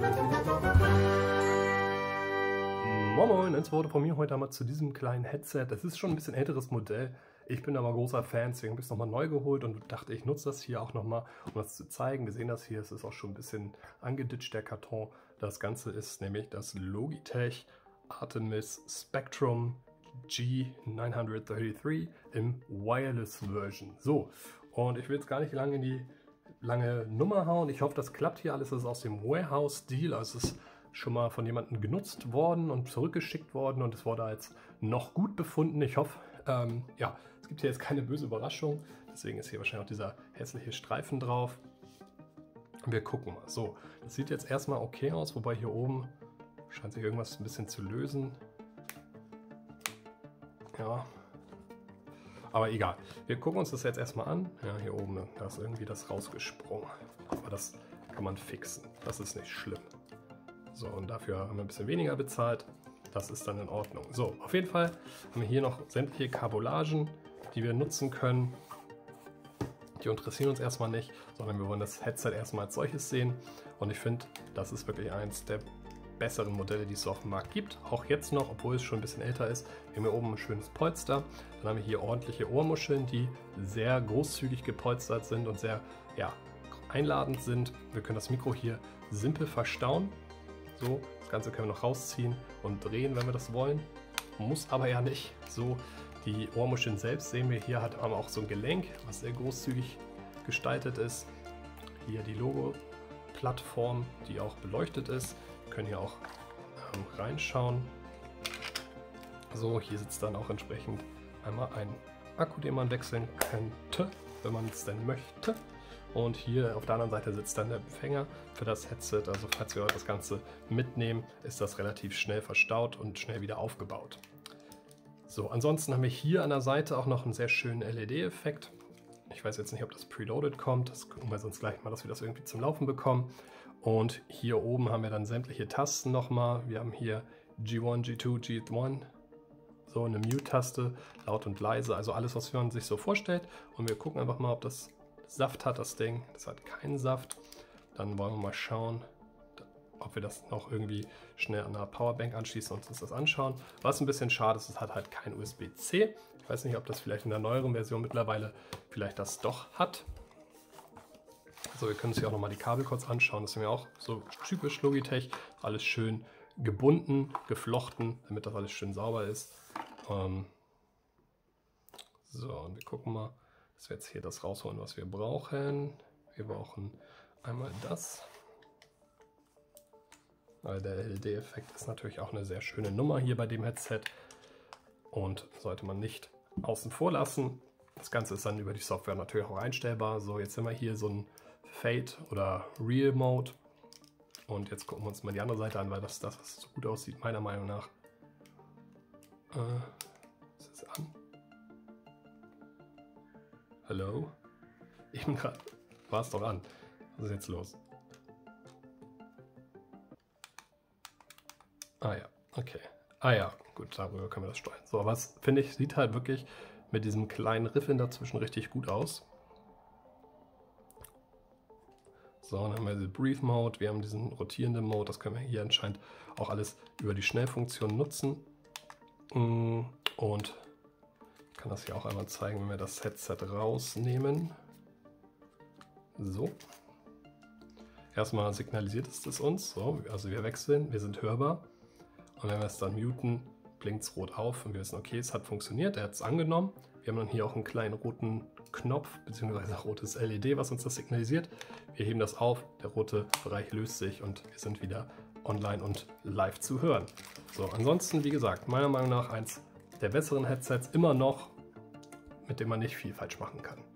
Moin Moin, eins wurde von mir heute einmal zu diesem kleinen Headset. Das ist schon ein bisschen älteres Modell. Ich bin aber großer Fan, deswegen habe ich es nochmal neu geholt und dachte, ich nutze das hier auch nochmal, um das zu zeigen. Wir sehen das hier, es ist auch schon ein bisschen angeditscht, der Karton. Das Ganze ist nämlich das Logitech Artemis Spectrum G933 im Wireless Version. So, und ich will jetzt gar nicht lange in die lange Nummer hauen. Ich hoffe, das klappt hier alles. Das ist aus dem Warehouse-Deal, also es ist schon mal von jemandem genutzt worden und zurückgeschickt worden und es wurde als noch gut befunden. Ich hoffe, ja, es gibt hier jetzt keine böse Überraschung, deswegen ist hier wahrscheinlich auch dieser hässliche Streifen drauf. Wir gucken mal. So, das sieht jetzt erstmal okay aus, wobei hier oben scheint sich irgendwas ein bisschen zu lösen. Ja, aber egal. Wir gucken uns das jetzt erstmal an. Ja, hier oben, da ist irgendwie das rausgesprungen. Aber das kann man fixen. Das ist nicht schlimm. So, und dafür haben wir ein bisschen weniger bezahlt. Das ist dann in Ordnung. So, auf jeden Fall haben wir hier noch sämtliche Kabelagen, die wir nutzen können. Die interessieren uns erstmal nicht, sondern wir wollen das Headset erstmal als solches sehen. Und ich finde, das ist wirklich eins der besseren Modelle, die es so auf dem Markt gibt. Auch jetzt noch, obwohl es schon ein bisschen älter ist. Wir haben hier oben ein schönes Polster. Dann haben wir hier ordentliche Ohrmuscheln, die sehr großzügig gepolstert sind und sehr, ja, einladend sind. Wir können das Mikro hier simpel verstauen. So, das Ganze können wir noch rausziehen und drehen, wenn wir das wollen. Muss aber ja nicht. So, die Ohrmuscheln selbst sehen wir hier, haben auch so ein Gelenk, was sehr großzügig gestaltet ist. Hier die Logo-Plattform, die auch beleuchtet ist. Wir können hier auch reinschauen. So, hier sitzt dann auch entsprechend einmal ein Akku, den man wechseln könnte, wenn man es denn möchte. Und hier auf der anderen Seite sitzt dann der Empfänger für das Headset. Also falls wir das Ganze mitnehmen, ist das relativ schnell verstaut und schnell wieder aufgebaut. So, ansonsten haben wir hier an der Seite auch noch einen sehr schönen LED-Effekt. Ich weiß jetzt nicht, ob das preloaded kommt. Das gucken wir sonst gleich mal, dass wir das irgendwie zum Laufen bekommen. Und hier oben haben wir dann sämtliche Tasten nochmal. Wir haben hier G1, G2, G1. So eine Mute-Taste, laut und leise. Also alles, was man sich so vorstellt. Und wir gucken einfach mal, ob das Saft hat, das Ding. Das hat keinen Saft. Dann wollen wir mal schauen, ob wir das noch irgendwie schnell an einer Powerbank anschließen und uns das anschauen. Was ein bisschen schade ist, es hat halt kein USB-C. Ich weiß nicht, ob das vielleicht in der neueren Version mittlerweile vielleicht das doch hat. Also wir können uns hier auch nochmal die Kabel kurz anschauen. Das sind ja auch so typisch Logitech. Alles schön gebunden, geflochten, damit das alles schön sauber ist. So, und wir gucken mal, dass wir jetzt hier das rausholen, was wir brauchen. Wir brauchen einmal das. Weil der LED-Effekt ist natürlich auch eine sehr schöne Nummer hier bei dem Headset. Und sollte man nicht außen vor lassen. Das Ganze ist dann über die Software natürlich auch einstellbar. So, jetzt haben wir hier so ein Fade oder Real Mode. Und jetzt gucken wir uns mal die andere Seite an, weil das ist das, was so gut aussieht, meiner Meinung nach. Ist das an? Hallo? Ich bin gerade... War es doch an. Was ist jetzt los? Ah ja, okay. Ah ja, gut, darüber können wir das steuern. So, aber es, finde ich, sieht halt wirklich mit diesem kleinen Riffin dazwischen richtig gut aus. So, dann haben wir den Breathe Mode, wir haben diesen rotierenden Mode, das können wir hier anscheinend auch alles über die Schnellfunktion nutzen. Und ich kann das hier auch einmal zeigen, wenn wir das Headset rausnehmen. So. Erstmal signalisiert es uns, so, also wir wechseln, wir sind hörbar. Und wenn wir es dann muten, blinkt es rot auf und wir wissen, okay, es hat funktioniert, er hat es angenommen. Wir haben dann hier auch einen kleinen roten Knopf, beziehungsweise rotes LED, was uns das signalisiert. Wir heben das auf, der rote Bereich löst sich und wir sind wieder online und live zu hören. So, ansonsten, wie gesagt, meiner Meinung nach eins der besseren Headsets immer noch, mit dem man nicht viel falsch machen kann.